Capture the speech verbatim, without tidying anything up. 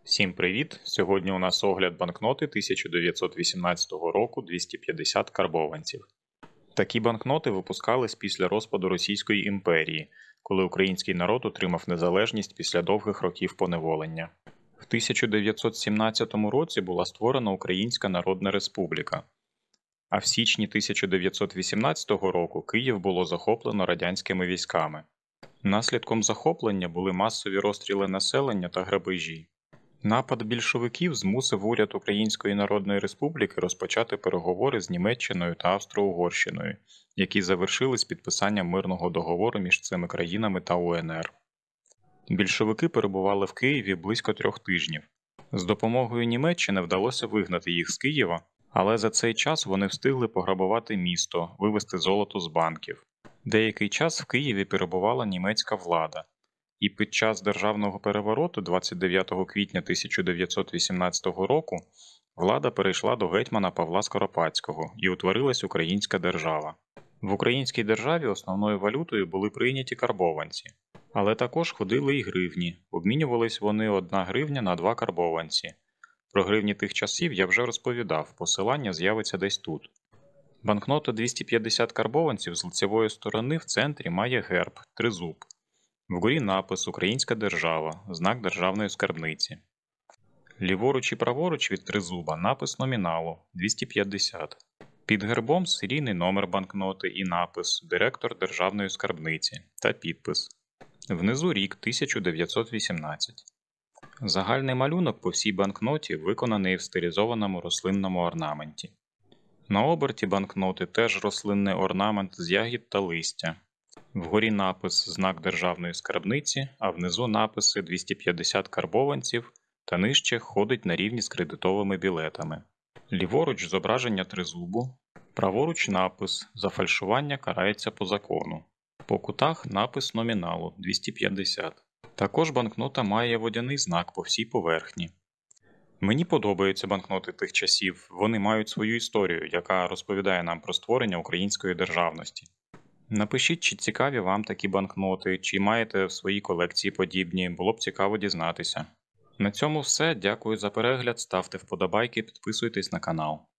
Всім привіт! Сьогодні у нас огляд банкноти тисяча дев'ятсот вісімнадцятого року двісті п'ятдесят карбованців. Такі банкноти випускались після розпаду Російської імперії, коли український народ отримав незалежність після довгих років поневолення. В тисяча дев'ятсот сімнадцятому році була створена Українська Народна Республіка, а в січні тисяча дев'ятсот вісімнадцятого року Київ було захоплено радянськими військами. Наслідком захоплення були масові розстріли населення та грабежі. Напад більшовиків змусив уряд Української Народної Республіки розпочати переговори з Німеччиною та Австро-Угорщиною, які завершились підписанням мирного договору між цими країнами та УНР. Більшовики перебували в Києві близько трьох тижнів. З допомогою Німеччини вдалося вигнати їх з Києва, але за цей час вони встигли пограбувати місто, вивезти золото з банків. Деякий час в Києві перебувала німецька влада. І під час державного перевороту двадцять дев'ятого квітня тисяча дев'ятсот вісімнадцятого року влада перейшла до гетьмана Павла Скоропадського і утворилась Українська держава. В українській державі основною валютою були прийняті карбованці, але також ходили і гривні, обмінювались вони одна гривня на два карбованці. Про гривні тих часів я вже розповідав, посилання з'явиться десь тут. Банкнота двісті п'ятдесят карбованців з лицевої сторони в центрі має герб – тризуб. Вгорі напис «Українська держава», знак державної скарбниці. Ліворуч і праворуч від тризуба напис номіналу – двісті п'ятдесят. Під гербом серійний номер банкноти і напис «Директор державної скарбниці» та підпис. Внизу рік тисяча дев'ятсот вісімнадцятий. Загальний малюнок по всій банкноті виконаний в стилізованому рослинному орнаменті. На оберті банкноти теж рослинний орнамент з ягід та листя. Вгорі напис «Знак державної скарбниці», а внизу написи «двісті п'ятдесят карбованців» та нижче ходить на рівні з кредитовими білетами. Ліворуч зображення тризубу, праворуч напис «За фальшування карається по закону». По кутах напис номіналу двісті п'ятдесят. Також банкнота має водяний знак по всій поверхні. Мені подобаються банкноти тих часів, вони мають свою історію, яка розповідає нам про створення української державності. Напишіть, чи цікаві вам такі банкноти, чи маєте в своїй колекції подібні, було б цікаво дізнатися. На цьому все, дякую за перегляд, ставте вподобайки, підписуйтесь на канал.